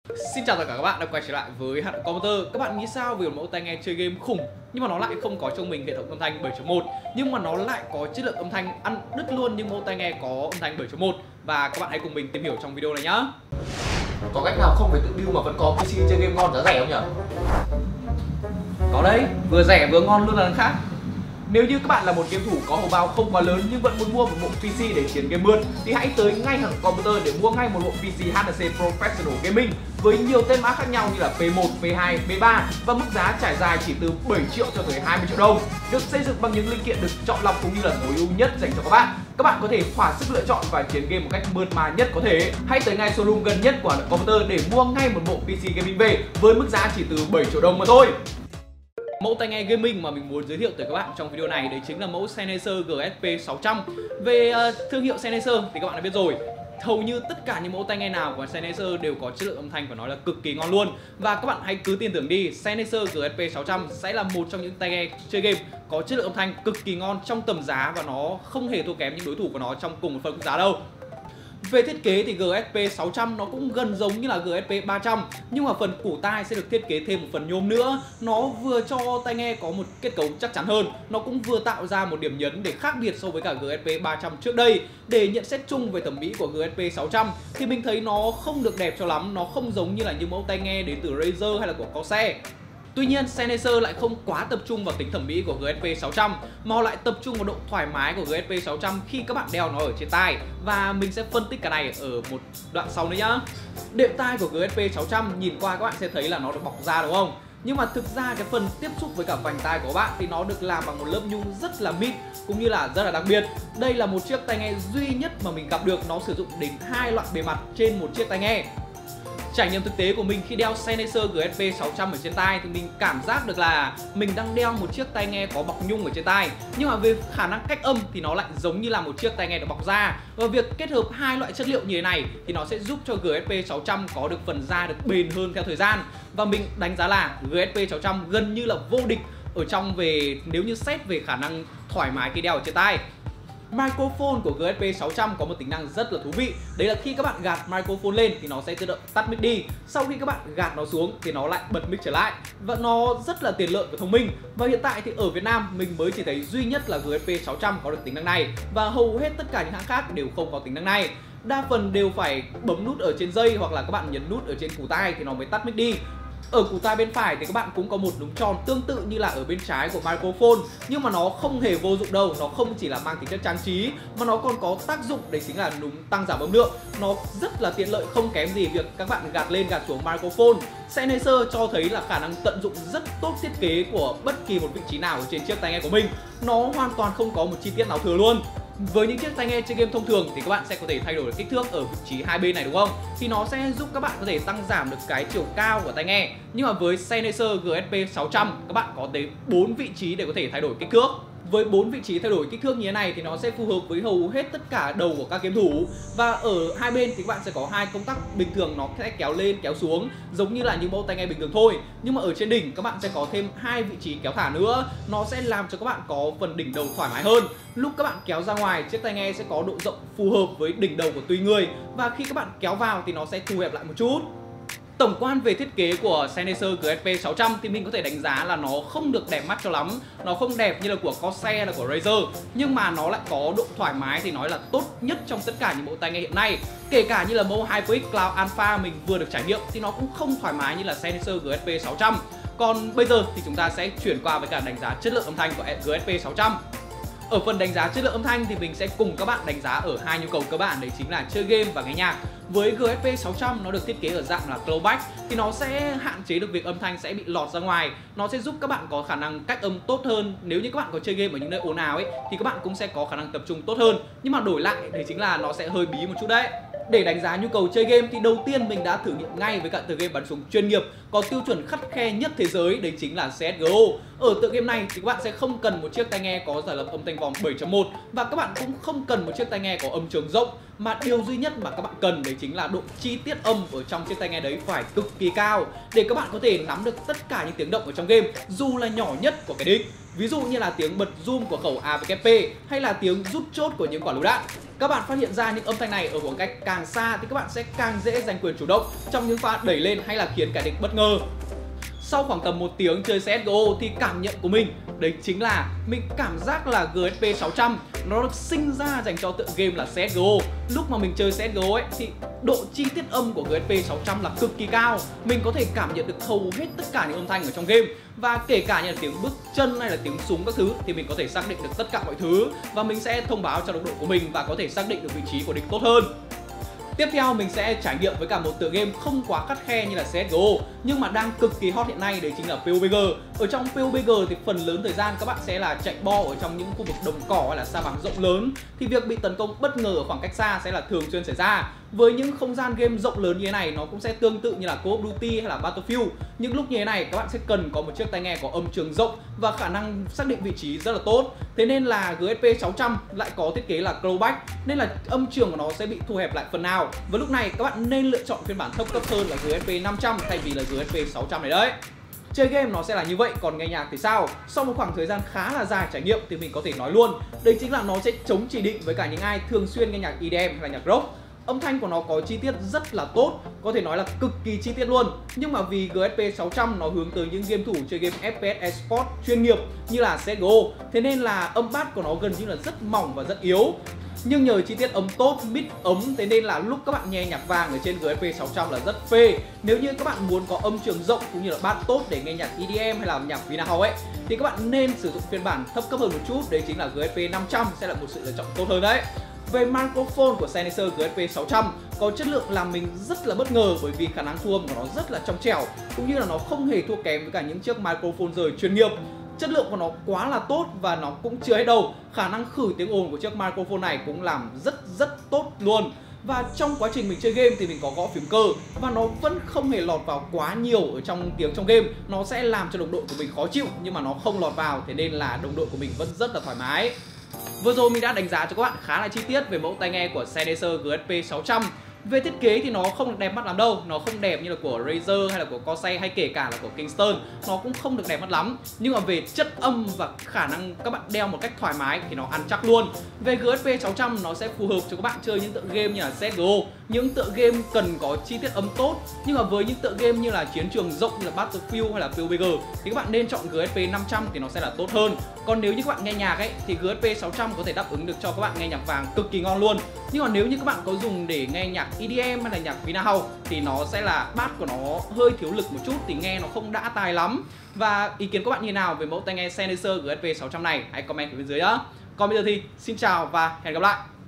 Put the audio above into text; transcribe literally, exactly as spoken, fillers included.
Xin chào tất cả các bạn đã quay trở lại với Hạt Computer. Các bạn nghĩ sao về một mẫu tai nghe chơi game khủng nhưng mà nó lại không có trong mình hệ thống âm thanh bảy chấm một, nhưng mà nó lại có chất lượng âm thanh ăn đứt luôn những mẫu tai nghe có âm thanh bảy chấm một? Và các bạn hãy cùng mình tìm hiểu trong video này nhá. Có cách nào không phải tự build mà vẫn có pê xê chơi game ngon giá rẻ không nhỉ? Có đấy, vừa rẻ vừa ngon luôn là khác. Nếu như các bạn là một game thủ có hầu bao không quá lớn nhưng vẫn muốn mua một bộ pê xê để chiến game mượn thì hãy tới ngay Hạt Computer để mua ngay một bộ pê xê hát tê xê Professional Gaming với nhiều tên mã khác nhau như là P một, P hai, P ba và mức giá trải dài chỉ từ bảy triệu cho tới hai mươi triệu đồng. Được xây dựng bằng những linh kiện được chọn lọc cũng như là tối ưu nhất dành cho các bạn. Các bạn có thể thỏa sức lựa chọn và chiến game một cách mượt mà nhất có thể. Hãy tới ngay showroom gần nhất của Hạt Computer để mua ngay một bộ pê xê gaming về với mức giá chỉ từ bảy triệu đồng mà thôi. Mẫu tai nghe gaming mà mình muốn giới thiệu tới các bạn trong video này đấy chính là mẫu Sennheiser G S P sáu trăm. Về uh, thương hiệu Sennheiser thì các bạn đã biết rồi, hầu như tất cả những mẫu tai nghe nào của Sennheiser đều có chất lượng âm thanh phải nói là cực kỳ ngon luôn. Và các bạn hãy cứ tin tưởng đi, Sennheiser G S P sáu trăm sẽ là một trong những tai nghe chơi game có chất lượng âm thanh cực kỳ ngon trong tầm giá và nó không hề thua kém những đối thủ của nó trong cùng một phân khúc giá đâu. Về thiết kế thì G S P sáu trăm nó cũng gần giống như là G S P ba trăm, nhưng mà phần củ tai sẽ được thiết kế thêm một phần nhôm nữa. Nó vừa cho tai nghe có một kết cấu chắc chắn hơn, nó cũng vừa tạo ra một điểm nhấn để khác biệt so với cả G S P ba trăm trước đây. Để nhận xét chung về thẩm mỹ của G S P sáu trăm thì mình thấy nó không được đẹp cho lắm, nó không giống như là những mẫu tai nghe đến từ Razer hay là của Corsair. Tuy nhiên, Sennheiser lại không quá tập trung vào tính thẩm mỹ của G S P sáu trăm mà họ lại tập trung vào độ thoải mái của G S P sáu trăm khi các bạn đeo nó ở trên tai. Và mình sẽ phân tích cái này ở một đoạn sau nữa nhá. Đệm tai của G S P sáu trăm nhìn qua các bạn sẽ thấy là nó được bọc da đúng không? Nhưng mà thực ra cái phần tiếp xúc với cả vành tai của các bạn thì nó được làm bằng một lớp nhung rất là mịn cũng như là rất là đặc biệt. Đây là một chiếc tai nghe duy nhất mà mình gặp được nó sử dụng đến hai loại bề mặt trên một chiếc tai nghe. Trải nghiệm thực tế của mình khi đeo Sennheiser G S P sáu trăm ở trên tai thì mình cảm giác được là mình đang đeo một chiếc tai nghe có bọc nhung ở trên tai, nhưng mà về khả năng cách âm thì nó lại giống như là một chiếc tai nghe được bọc da. Và việc kết hợp hai loại chất liệu như thế này thì nó sẽ giúp cho G S P sáu trăm có được phần da được bền hơn theo thời gian. Và mình đánh giá là G S P sáu trăm gần như là vô địch ở trong về nếu như xét về khả năng thoải mái khi đeo ở trên tai. Microphone của G S P sáu trăm có một tính năng rất là thú vị. Đấy là khi các bạn gạt microphone lên thì nó sẽ tự động tắt mic đi. Sau khi các bạn gạt nó xuống thì nó lại bật mic trở lại. Và nó rất là tiện lợi và thông minh. Và hiện tại thì ở Việt Nam mình mới chỉ thấy duy nhất là G S P sáu trăm có được tính năng này. Và hầu hết tất cả những hãng khác đều không có tính năng này. Đa phần đều phải bấm nút ở trên dây hoặc là các bạn nhấn nút ở trên củ tai thì nó mới tắt mic đi. Ở củ tai bên phải thì các bạn cũng có một núm tròn tương tự như là ở bên trái của microphone, nhưng mà nó không hề vô dụng đâu. Nó không chỉ là mang tính chất trang trí mà nó còn có tác dụng, đấy chính là núm tăng giảm âm lượng. Nó rất là tiện lợi, không kém gì việc các bạn gạt lên gạt xuống microphone. Sennheiser cho thấy là khả năng tận dụng rất tốt thiết kế của bất kỳ một vị trí nào ở trên chiếc tai nghe của mình. Nó hoàn toàn không có một chi tiết nào thừa luôn. Với những chiếc tai nghe chơi game thông thường thì các bạn sẽ có thể thay đổi được kích thước ở vị trí hai bên này đúng không? Thì nó sẽ giúp các bạn có thể tăng giảm được cái chiều cao của tai nghe. Nhưng mà với Sennheiser G S P sáu trăm các bạn có tới bốn vị trí để có thể thay đổi kích thước. Với bốn vị trí thay đổi kích thước như thế này thì nó sẽ phù hợp với hầu hết tất cả đầu của các game thủ. Và ở hai bên thì các bạn sẽ có hai công tắc bình thường, nó sẽ kéo lên kéo xuống giống như là những mẫu tai nghe bình thường thôi. Nhưng mà ở trên đỉnh các bạn sẽ có thêm hai vị trí kéo thả nữa. Nó sẽ làm cho các bạn có phần đỉnh đầu thoải mái hơn. Lúc các bạn kéo ra ngoài, chiếc tai nghe sẽ có độ rộng phù hợp với đỉnh đầu của tùy người. Và khi các bạn kéo vào thì nó sẽ thu hẹp lại một chút. Tổng quan về thiết kế của Sennheiser G S P sáu trăm thì mình có thể đánh giá là nó không được đẹp mắt cho lắm. Nó không đẹp như là của Corsair hay là của Razer, nhưng mà nó lại có độ thoải mái thì nói là tốt nhất trong tất cả những mẫu tai nghe hiện nay. Kể cả như là mẫu HyperX Cloud Alpha mình vừa được trải nghiệm thì nó cũng không thoải mái như là Sennheiser G S P sáu trăm. Còn bây giờ thì chúng ta sẽ chuyển qua với cả đánh giá chất lượng âm thanh của G S P sáu trăm. Ở phần đánh giá chất lượng âm thanh thì mình sẽ cùng các bạn đánh giá ở hai nhu cầu cơ bản, đấy chính là chơi game và nghe nhạc. Với G S P sáu trăm nó được thiết kế ở dạng là Close-Back thì nó sẽ hạn chế được việc âm thanh sẽ bị lọt ra ngoài. Nó sẽ giúp các bạn có khả năng cách âm tốt hơn. Nếu như các bạn có chơi game ở những nơi ồn ào ấy thì các bạn cũng sẽ có khả năng tập trung tốt hơn. Nhưng mà đổi lại thì chính là nó sẽ hơi bí một chút đấy. Để đánh giá nhu cầu chơi game thì đầu tiên mình đã thử nghiệm ngay với cả tựa game bắn súng chuyên nghiệp có tiêu chuẩn khắt khe nhất thế giới, đấy chính là C S G O. Ở tựa game này thì các bạn sẽ không cần một chiếc tai nghe có giải lập âm thanh vòng bảy chấm một và các bạn cũng không cần một chiếc tai nghe có âm trường rộng, mà điều duy nhất mà các bạn cần đấy chính là độ chi tiết âm ở trong chiếc tai nghe đấy phải cực kỳ cao để các bạn có thể nắm được tất cả những tiếng động ở trong game dù là nhỏ nhất của cái đích. ví dụ như là tiếng bật zoom của khẩu a vê pê hay là tiếng rút chốt của những quả lựu đạn. Các bạn phát hiện ra những âm thanh này ở khoảng cách càng xa thì các bạn sẽ càng dễ giành quyền chủ động trong những pha đẩy lên hay là khiến kẻ địch bất ngờ. Sau khoảng tầm một tiếng chơi xê ét giê ô thì cảm nhận của mình đấy chính là mình cảm giác là giê ét pê sáu trăm nó được sinh ra dành cho tựa game là xê ét giê ô. Lúc mà mình chơi xê ét giê ô ấy thì độ chi tiết âm của giê ét pê sáu trăm là cực kỳ cao. Mình có thể cảm nhận được hầu hết tất cả những âm thanh ở trong game, và kể cả như là tiếng bước chân hay là tiếng súng các thứ thì mình có thể xác định được tất cả mọi thứ, và mình sẽ thông báo cho đồng đội của mình và có thể xác định được vị trí của địch tốt hơn. Tiếp theo mình sẽ trải nghiệm với cả một tựa game không quá khắt khe như là xê ét giê ô nhưng mà đang cực kỳ hot hiện nay, đấy chính là pê u bê giê. Ở trong pê u bê giê thì phần lớn thời gian các bạn sẽ là chạy bo ở trong những khu vực đồng cỏ hay là sa mạc rộng lớn, thì việc bị tấn công bất ngờ ở khoảng cách xa sẽ là thường xuyên xảy ra. Với những không gian game rộng lớn như thế này, nó cũng sẽ tương tự như là Call of Duty hay là Battlefield. Những lúc như thế này các bạn sẽ cần có một chiếc tai nghe có âm trường rộng và khả năng xác định vị trí rất là tốt. Thế nên là giê ét pê sáu trăm lại có thiết kế là clawback, nên là âm trường của nó sẽ bị thu hẹp lại phần nào. Và lúc này các bạn nên lựa chọn phiên bản thấp cấp hơn là giê ét pê năm trăm thay vì là giê ét pê sáu trăm này đấy. Chơi game nó sẽ là như vậy, còn nghe nhạc thì sao? Sau một khoảng thời gian khá là dài trải nghiệm thì mình có thể nói luôn, đấy chính là nó sẽ chống chỉ định với cả những ai thường xuyên nghe nhạc i đê em hay là nhạc rock. Âm thanh của nó có chi tiết rất là tốt, có thể nói là cực kỳ chi tiết luôn. Nhưng mà vì giê ét pê sáu trăm nó hướng tới những game thủ chơi game ép pê ét Esports chuyên nghiệp như là xê ét giê ô, thế nên là âm bass của nó gần như là rất mỏng và rất yếu. Nhưng nhờ chi tiết âm tốt, mid ấm, thế nên là lúc các bạn nghe nhạc vàng ở trên giê ét pê sáu trăm là rất phê. Nếu như các bạn muốn có âm trường rộng cũng như là bass tốt để nghe nhạc i đê em hay là nhạc Vinahouse ấy, thì các bạn nên sử dụng phiên bản thấp cấp hơn một chút, đấy chính là giê ét pê năm trăm sẽ là một sự lựa chọn tốt hơn đấy. Về microphone của Sennheiser giê ét pê sáu trăm có chất lượng làm mình rất là bất ngờ, bởi vì khả năng thu âm của nó rất là trong trẻo, cũng như là nó không hề thua kém với cả những chiếc microphone rời chuyên nghiệp. Chất lượng của nó quá là tốt và nó cũng chưa hết đâu. Khả năng khử tiếng ồn của chiếc microphone này cũng làm rất rất tốt luôn. Và trong quá trình mình chơi game thì mình có gõ phím cơ và nó vẫn không hề lọt vào quá nhiều ở trong tiếng trong game. Nó sẽ làm cho đồng đội của mình khó chịu nhưng mà nó không lọt vào, thế nên là đồng đội của mình vẫn rất là thoải mái. Vừa rồi mình đã đánh giá cho các bạn khá là chi tiết về mẫu tai nghe của Sennheiser giê ét pê sáu trăm. Về thiết kế thì nó không được đẹp mắt lắm đâu, nó không đẹp như là của Razer hay là của Corsair hay kể cả là của Kingston, nó cũng không được đẹp mắt lắm. Nhưng mà về chất âm và khả năng các bạn đeo một cách thoải mái thì nó ăn chắc luôn. Về giê ét pê sáu trăm nó sẽ phù hợp cho các bạn chơi những tựa game như là xê ét giê ô, những tựa game cần có chi tiết âm tốt. Nhưng mà với những tựa game như là chiến trường rộng như là Battlefield hay là pê u bê giê thì các bạn nên chọn giê ét pê năm trăm thì nó sẽ là tốt hơn. Còn nếu như các bạn nghe nhạc ấy thì giê ét pê sáu trăm có thể đáp ứng được cho các bạn nghe nhạc vàng cực kỳ ngon luôn. Nhưng mà nếu như các bạn có dùng để nghe nhạc i đê em hay là nhạc Vinahouse thì nó sẽ là bass của nó hơi thiếu lực một chút thì nghe nó không đã tai lắm. Và ý kiến các bạn như thế nào về mẫu tai nghe Sennheiser giê ét pê sáu trăm này? Hãy comment ở bên dưới nhá. Còn bây giờ thì xin chào và hẹn gặp lại.